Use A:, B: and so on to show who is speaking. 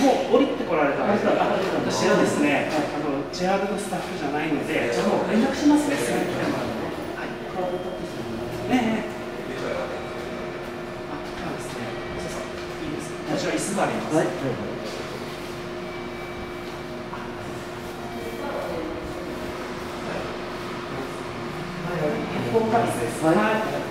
A: もう降りてこられたんですが、私はですね、JR のスタッフじゃないので、じゃあもう連絡しますね、すぐに来てもらうので。はい。ねえ。そうですね。いいですか。こちら椅子があります。はい。一本カビです。はい。